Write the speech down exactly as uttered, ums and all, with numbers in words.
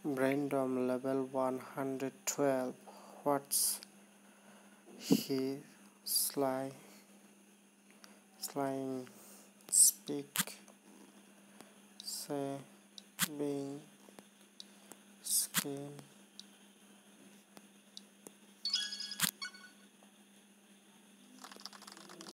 Braindom Level one hundred twelve. What's he sly, slying, speak, say, being, skin.